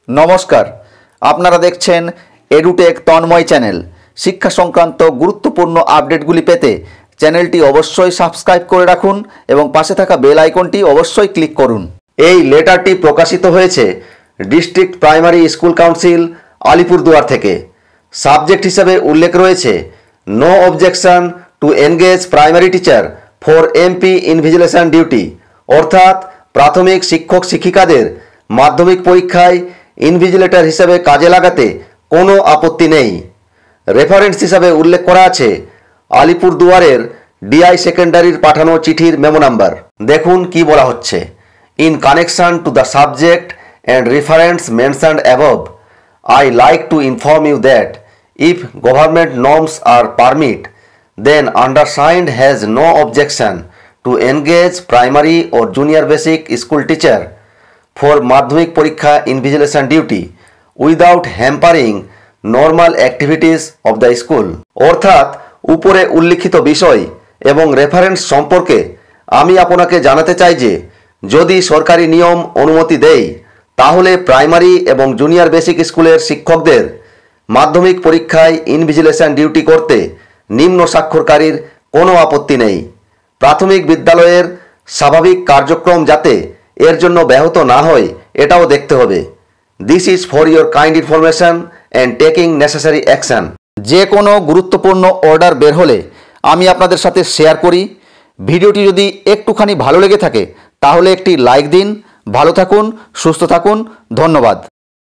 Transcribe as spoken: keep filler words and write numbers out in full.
नमस्कार, आपनारा देखছেন एडुटेक तन्मय चैनल। शिक्षा संक्रांत गुरुत्वपूर्ण आपडेटगुली पेते चैनलटी अवश्य सबस्क्राइब करे राखुन एवं पाशे थाका बेल आइकनटी अवश्य क्लिक करुन। এই লেটারটি প্রকাশিত হয়েছে district primary school council Alipurduar থেকে। সাবজেক্ট হিসেবে উল্লেখ রয়েছে no objection to engage primary teacher for MP invigilation duty, অর্থাৎ প্রাথমিক শিক্ষক শিক্ষিকাদের মাধ্যমিক পরীক্ষায় ইনভিজিলেটর হিসেবে কাজে লাগাতে কোনো আপত্তি নেই। রেফারেন্স হিসাবে উল্লেখ করা আছে আলিপুরদুয়ারের ডিআই সেকেন্ডারির পাঠানো চিঠির মেমো নাম্বার। দেখুন কি বলা হচ্ছে। In connection to the subject and reference mentioned above, I like to inform you that if government norms are permit, then undersigned has no objection to engage primary or junior basic school teacher for Madhyamik Porikha invigilation duty without hampering normal activities of the school। অর্থাৎ উপরে উল্লিখিত বিষয় এবং reference সম্পর্কে আমি আপনাকে জানাতে চাই যে যদি সরকারি নিয়ম অনুমতি দেয় তাহলে প্রাইমারি এবং জুনিয়র বেসিক স্কুলের শিক্ষকদের মাধ্যমিক পরীক্ষায় ইনভিজিলেশন ডিউটি করতে নিম্ন স্বাক্ষরকারীর কোনো আপত্তি নেই। প্রাথমিক বিদ্যালয়ের স্বাভাবিক কার্যক্রম যাতে এর জন্য ব্যাহত না হয় এটাও দেখতে হবে। This is for your kind information and taking necessary action. যে কোনো গুরুত্বপূর্ণ অর্ডার বের হলে আমি আপনাদের সাথে শেয়ার করি। ভিডিওটি যদি একটুখানি ভালো লেগে থাকে তাহলে একটি লাইক দিন। ভালো থাকুন, সুস্থ থাকুন, ধন্যবাদ।